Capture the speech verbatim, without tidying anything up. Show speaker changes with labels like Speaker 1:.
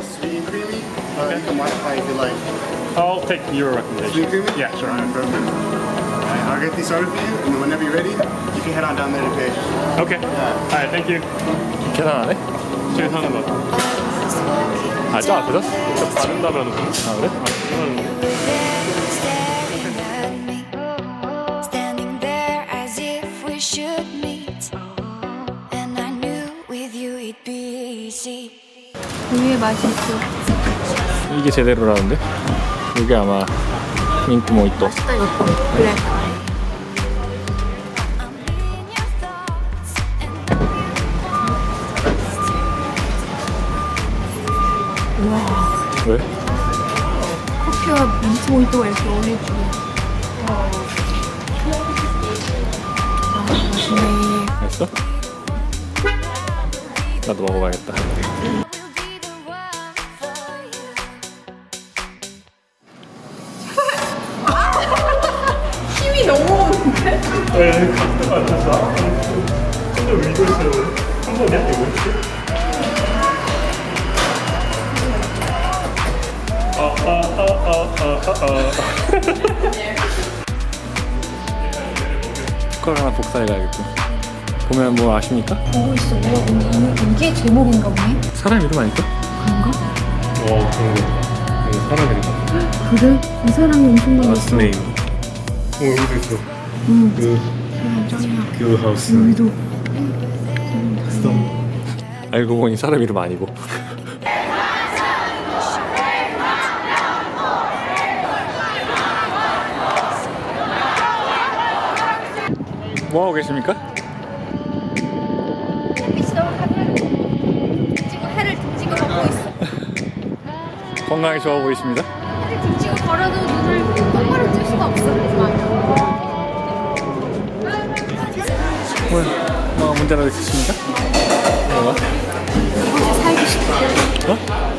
Speaker 1: sweet and creamy. Uh, okay. You can modify if you like.
Speaker 2: I'll take your recommendation.
Speaker 1: Sweet and creamy?
Speaker 2: Yeah, sure.
Speaker 1: Alright, perfect. Alright, I'll get these started for you, and then whenever you're ready, you can head on down there to pay.
Speaker 2: Okay. Yeah. Alright, thank you.
Speaker 3: 계산하네?
Speaker 2: 계산하는 거.
Speaker 3: 아, 저 앞에서?
Speaker 2: 저 받는다면.
Speaker 3: 아, 그래?
Speaker 4: 우유의 맛이 있어.
Speaker 3: 이게 제대로라는데? 이게 아마 민트 모히또.
Speaker 4: 맛있다 이거. 그래. 우와.
Speaker 3: 왜?
Speaker 4: 커피와 민트 모히또가 이렇게 어울릴 줄이야. 아, 맛있네.
Speaker 3: 맛있어? 나도 먹어봐야겠다.
Speaker 4: 힘이 너무 오는데?
Speaker 2: 왜 각도가 안 좋아? 근데 왜 이거 있어요? 한 번이야? 이거 있지?
Speaker 3: 숟가락 하나 복사해가야겠고. 보면 뭐 아십니까?
Speaker 4: 보고 있어. 뭐야? 근데 이게 제목인가 보네?
Speaker 3: 사람 이름 아닐까?
Speaker 4: 그런가?
Speaker 2: 어, 그런 거. 이거 사람 이름.
Speaker 4: 그래? 이 사람이 엄청 많았어.
Speaker 2: 네임. 어, 여기도 있어.
Speaker 4: 응.
Speaker 2: 그,
Speaker 4: 짱이야.
Speaker 2: 그 하우스.
Speaker 4: 여기도.
Speaker 3: 알고 보니 사람 이름 아니고. 뭐 하고 계십니까?
Speaker 4: 햇빛이 너무 강렬해. 지금 해를 등지고 걷고 있어.
Speaker 3: 건강이 좋아 보이십니다.
Speaker 4: 해를 등지고 걸어도 눈을 똑바로 뜰 수가 없어.
Speaker 3: 오늘 뭐가 문제라도 있으십니까? 뭐가?
Speaker 4: 이곳에 살고 싶어.
Speaker 3: 어?